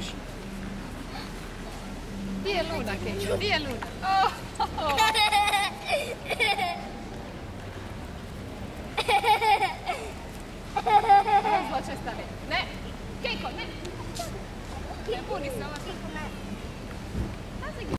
Di je Luna, Keiko, di je Luna? Zločesta ne. Ne, Keiko, ne. Ne puni se ova.